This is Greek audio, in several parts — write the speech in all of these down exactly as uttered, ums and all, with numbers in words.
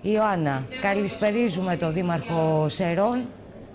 Ιωάννα, καλησπερίζουμε τον Δήμαρχο Σερών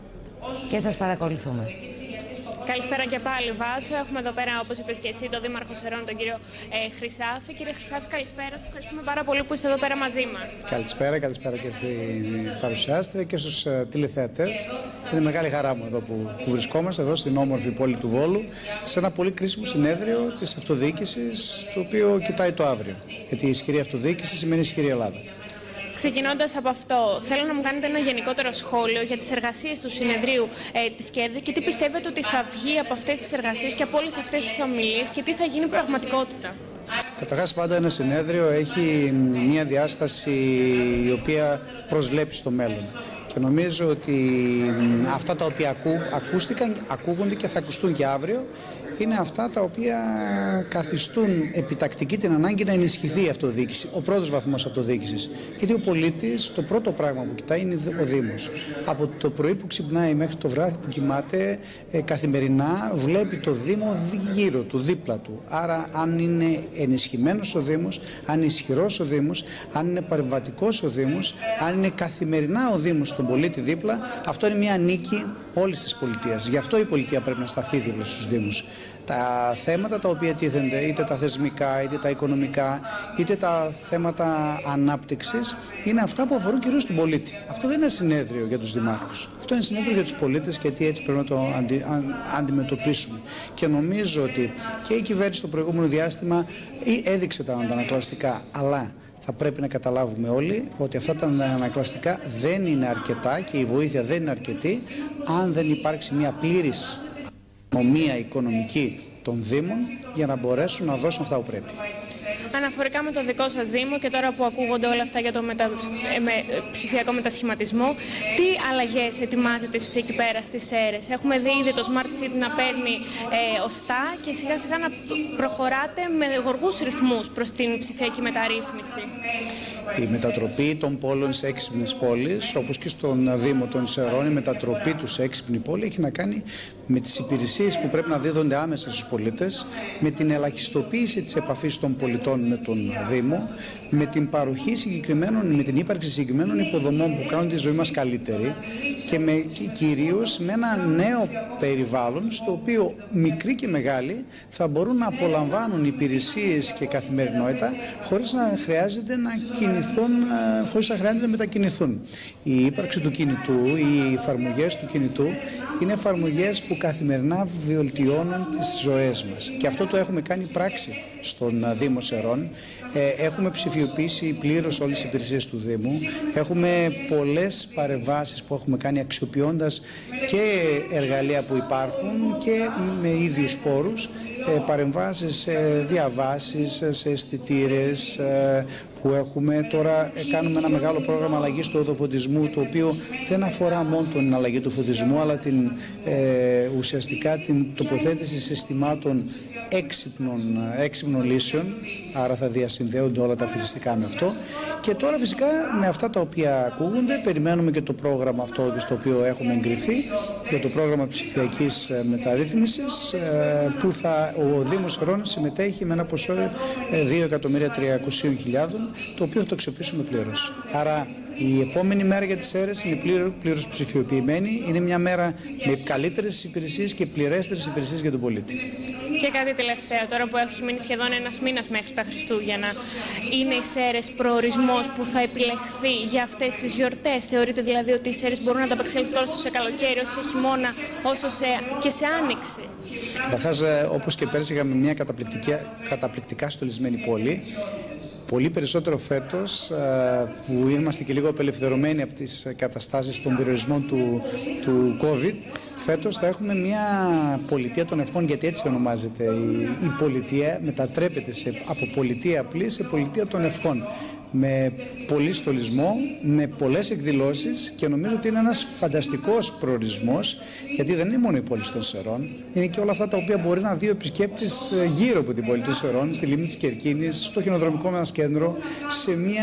και σας παρακολουθούμε. Καλησπέρα και πάλι, Βάσο. Έχουμε εδώ πέρα, όπως είπες και εσύ, τον Δήμαρχο Σερών, τον κύριο ε, Χρυσάφη. Κύριε Χρυσάφη, καλησπέρα. Σας ευχαριστούμε πάρα πολύ που είστε εδώ πέρα μαζί μας. Καλησπέρα, καλησπέρα και στην παρουσιάστρια και στους uh, τηλεθεατές. Είναι μεγάλη χαρά μου εδώ που, που βρισκόμαστε, εδώ στην όμορφη πόλη του Βόλου, σε ένα πολύ κρίσιμο συνέδριο της αυτοδιοίκησης, το οποίο κοιτάει το αύριο. Γιατί η ισχυρή αυτοδιοίκηση σημαίνει ισχυρή Ελλάδα. Ξεκινώντας από αυτό, θέλω να μου κάνετε ένα γενικότερο σχόλιο για τις εργασίες του συνεδρίου ε, της ΚΕΔ και τι πιστεύετε ότι θα βγει από αυτές τις εργασίες και από όλες αυτές τις ομιλίες και τι θα γίνει πραγματικότητα. Καταρχάς, πάντα ένα συνέδριο έχει μια διάσταση η οποία προσβλέπει στο μέλλον. Και νομίζω ότι αυτά τα οποία ακού, ακούστηκαν, ακούγονται και θα ακουστούν και αύριο, είναι αυτά τα οποία καθιστούν επιτακτική την ανάγκη να ενισχυθεί η αυτοδιοίκηση, ο πρώτος βαθμός αυτοδιοίκησης. Γιατί ο πολίτης το πρώτο πράγμα που κοιτάει είναι ο Δήμος. Από το πρωί που ξυπνάει μέχρι το βράδυ που κοιμάται, ε, καθημερινά βλέπει το Δήμο γύρω του, δίπλα του. Άρα, αν είναι ενισχυμένος ο Δήμος, αν είναι ισχυρός ο Δήμος, αν είναι παρεμβατικός ο Δήμος, αν είναι καθημερινά ο Δήμος στον πολίτη δίπλα, αυτό είναι μια νίκη όλης της πολιτείας. Γι' αυτό η πολιτεία πρέπει να σταθεί δίπλα στους Δήμους. Τα θέματα τα οποία τίθενται, είτε τα θεσμικά, είτε τα οικονομικά, είτε τα θέματα ανάπτυξης, είναι αυτά που αφορούν κυρίως τον πολίτη. Αυτό δεν είναι συνέδριο για τους δημάρχους. Αυτό είναι συνέδριο για τους πολίτες, γιατί έτσι πρέπει να το αντι, αν, αντιμετωπίσουμε. Και νομίζω ότι και η κυβέρνηση το προηγούμενο διάστημα έδειξε τα αντανακλαστικά, αλλά θα πρέπει να καταλάβουμε όλοι ότι αυτά τα αντανακλαστικά δεν είναι αρκετά και η βοήθεια δεν είναι αρκετή αν δεν υπάρξει μια πλήρης ομοία οικονομική των Δήμων για να μπορέσουν να δώσουν αυτά που πρέπει. Αναφορικά με το δικό σας Δήμο και τώρα που ακούγονται όλα αυτά για το μετα... ε, με... ψηφιακό μετασχηματισμό, τι αλλαγές ετοιμάζετε εσείς εκεί πέρα στις ΣΕΡΕΣ? Έχουμε δει ήδη το Smart City να παίρνει ε, οστά και σιγά σιγά να προχωράτε με γοργούς ρυθμούς προς την ψηφιακή μεταρρύθμιση. Η μετατροπή των πόλεων σε έξυπνες πόλεις, όπως και στον Δήμο των Σερών, η μετατροπή του σε έξυπνη πόλη έχει να κάνει με τις υπηρεσίες που πρέπει να δίδονται άμεσα στους πολίτες, με την ελαχιστοποίηση της επαφής των πολιτών με τον Δήμο, με την παροχή συγκεκριμένων, με την ύπαρξη συγκεκριμένων υποδομών που κάνουν τη ζωή μας καλύτερη και με, κυρίως με ένα νέο περιβάλλον στο οποίο μικροί και μεγάλοι θα μπορούν να απολαμβάνουν υπηρεσίες και καθημερινότητα χωρίς να χρειάζεται να κινηθούν, χωρίς να χρειάζεται να μετακινηθούν. Η ύπαρξη του κινητού, οι εφαρμογές του κινητού είναι εφαρμογές που καθημερινά βελτιώνουν τις ζωές μας. Και αυτό το έχουμε κάνει πράξη στον Δήμο Σερών. Έχουμε ψηφιοποιήσει πλήρως όλες τις υπηρεσίες του Δήμου. Έχουμε πολλές παρεμβάσεις που έχουμε κάνει αξιοποιώντας και εργαλεία που υπάρχουν και με ίδιους πόρους. Παρεμβάσεις σε διαβάσεις, σε αισθητήρες που έχουμε. Τώρα κάνουμε ένα μεγάλο πρόγραμμα αλλαγής του οδοφωτισμού, το οποίο δεν αφορά μόνο την αλλαγή του φωτισμού, αλλά την, ε, ουσιαστικά την τοποθέτηση συστημάτων έξυπνων, έξυπνων λύσεων, άρα θα διασυνδέονται όλα τα φωτιστικά με αυτό. Και τώρα φυσικά με αυτά τα οποία ακούγονται, περιμένουμε και το πρόγραμμα αυτό στο οποίο έχουμε εγκριθεί, για το πρόγραμμα ψηφιακής μεταρρύθμισης, που θα, ο Δήμος Σερών συμμετέχει με ένα ποσό δύο εκατομμύρια τριακόσιες χιλιάδες, το οποίο θα το αξιοποιήσουμε πλήρως. Άρα η επόμενη μέρα για τις ΣΕΡΕΣ είναι πλήρως, πλήρως ψηφιοποιημένη. Είναι μια μέρα με καλύτερες υπηρεσίες και πληρέστερες υπηρεσίες για τον πολίτη. Και κάτι τελευταίο, τώρα που έχει μείνει σχεδόν ένας μήνας μέχρι τα Χριστούγεννα, είναι οι ΣΕΡΕΣ προορισμός που θα επιλεχθεί για αυτές τις γιορτές? Θεωρείτε δηλαδή ότι οι ΣΕΡΕΣ μπορούν να ανταπεξέλθουν τόσο σε καλοκαίρι, όσο σε χειμώνα, όσο σε... και σε άνοιξη? Καταρχάς, όπως και πέρσι, είχαμε μια καταπληκτικά στολισμένη πόλη. Πολύ περισσότερο φέτος, που είμαστε και λίγο απελευθερωμένοι από τις καταστάσεις των περιορισμών του, του COVID, φέτος θα έχουμε μια πολιτεία των ευχών, γιατί έτσι ονομάζεται. Η, η πολιτεία μετατρέπεται σε, από πολιτεία απλή σε πολιτεία των ευχών. Με πολύ στολισμό, με πολλές εκδηλώσεις, και νομίζω ότι είναι ένας φανταστικός προορισμός, γιατί δεν είναι μόνο η πόλη των Σερών, είναι και όλα αυτά τα οποία μπορεί να δει ο επισκέπτης γύρω από την πόλη των Σερών, στη λίμνη της Κερκίνης, στο χιονοδρομικό μας κέντρο, σε μια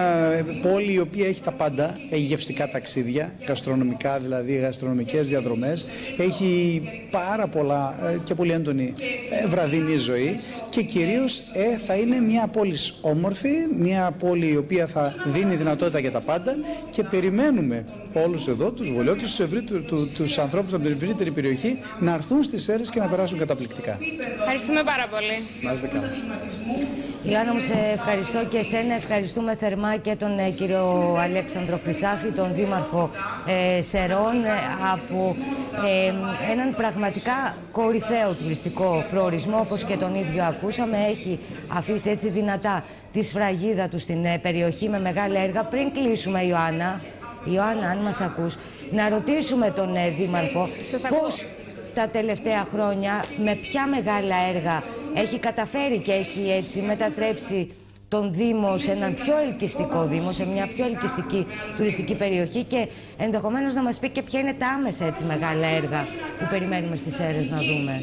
πόλη η οποία έχει τα πάντα, έχει γευστικά ταξίδια, γαστρονομικά δηλαδή, γαστρονομικές διαδρομές, έχει πάρα πολλά και πολύ έντονη βραδινή ζωή, και κυρίως ε, θα είναι μια πόλη όμορφη, μια πόλη πόλη η οποία θα δίνει δυνατότητα για τα πάντα και περιμένουμε όλους εδώ, τους βολιώτες, τους, του, τους ανθρώπους από την ευρύτερη περιοχή να έρθουν στις Σέρρες και να περάσουν καταπληκτικά. Ευχαριστούμε πάρα πολύ. Να είστε καλά. Ιωάννα μου, σε ευχαριστώ και εσένα. Ευχαριστούμε θερμά και τον ε, κύριο Αλέξανδρο Χρυσάφη, τον Δήμαρχο ε, Σερών, ε, από ε, έναν πραγματικά κορυφαίο τουριστικό προορισμό, όπως και τον ίδιο ακούσαμε. Έχει αφήσει έτσι δυνατά τη σφραγίδα του στην ε, περιοχή με μεγάλα έργα. Πριν κλείσουμε, Ιωάννα, Ιωάννα, αν μας ακούς, να ρωτήσουμε τον ε, Δήμαρχο πώς τα τελευταία χρόνια, με ποια μεγάλα έργα έχει καταφέρει και έχει έτσι μετατρέψει τον Δήμο σε έναν πιο ελκυστικό Δήμο, σε μια πιο ελκυστική τουριστική περιοχή, και ενδεχομένως να μας πει και ποια είναι τα άμεσα έτσι μεγάλα έργα που περιμένουμε στις Σέρρες να δούμε.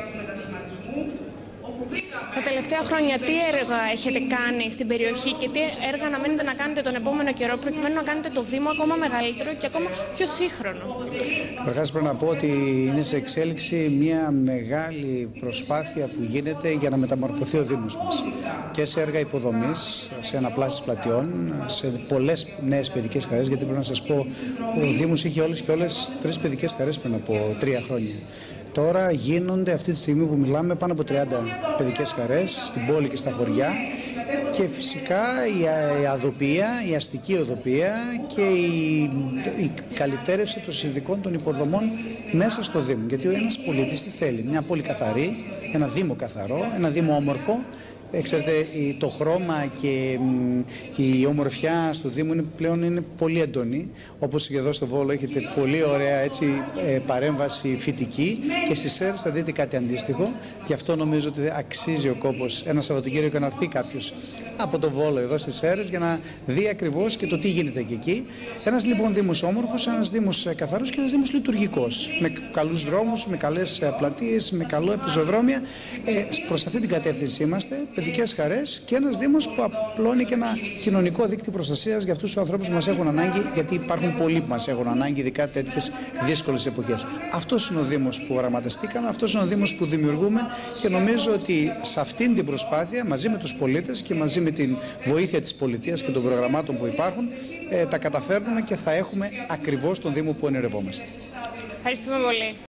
Τα τελευταία χρόνια τι έργα έχετε κάνει στην περιοχή και τι έργα αναμένετε να κάνετε τον επόμενο καιρό προκειμένου να κάνετε το Δήμο ακόμα μεγαλύτερο και ακόμα πιο σύγχρονο? Καταρχάς πρέπει να πω ότι είναι σε εξέλιξη μια μεγάλη προσπάθεια που γίνεται για να μεταμορφωθεί ο Δήμος μας. Και σε έργα υποδομής, σε αναπλάσεις πλατιών, σε πολλές νέες παιδικές χαρές, γιατί πρέπει να σας πω ο Δήμος είχε όλες και όλες τρεις παιδικές χαρές πριν από τρία χρόνια. Τώρα γίνονται αυτή τη στιγμή που μιλάμε πάνω από τριάντα παιδικές χαρές στην πόλη και στα χωριά, και φυσικά η αδοπία, η αστική οδοπία και η, η καλυτέρευση των συνδικών των υποδομών μέσα στο Δήμο. Γιατί ο ένας πολίτης τι θέλει? Μια πόλη καθαρή, ένα Δήμο καθαρό, ένα Δήμο όμορφο. Ξέρετε, το χρώμα και η ομορφιά στο Δήμο είναι, πλέον είναι πολύ έντονη. Όπως και εδώ στο Βόλο έχετε πολύ ωραία έτσι, παρέμβαση φυτική, και στις Σέρρες θα δείτε κάτι αντίστοιχο. Γι' αυτό νομίζω ότι αξίζει ο κόπος ένα Σαββατοκύριακο να έρθει κάποιος από το Βόλο εδώ στις Σέρρες για να δει ακριβώς και το τι γίνεται και εκεί. Ένας λοιπόν Δήμος όμορφος, ένας Δήμος καθαρός και ένας Δήμος λειτουργικός. Με καλούς δρόμους, με καλές πλατείες, με καλό πεζοδρόμια. Ε, προς αυτή την κατεύθυνση είμαστε. Παιδικές χαρές και ένας Δήμος που απλώνει και ένα κοινωνικό δίκτυο προστασίας για αυτούς τους ανθρώπους που μας έχουν ανάγκη, γιατί υπάρχουν πολλοί που μας έχουν ανάγκη, ειδικά τέτοιες δύσκολες εποχές. Αυτός είναι ο Δήμος που οραματιστήκαμε, αυτός είναι ο Δήμος που δημιουργούμε, και νομίζω ότι σε αυτήν την προσπάθεια, μαζί με τους πολίτες και μαζί με την βοήθεια της πολιτείας και των προγραμμάτων που υπάρχουν, ε, τα καταφέρνουμε και θα έχουμε ακριβώς τον Δήμο που ονειρευόμαστε. Ευχαριστούμε πολύ.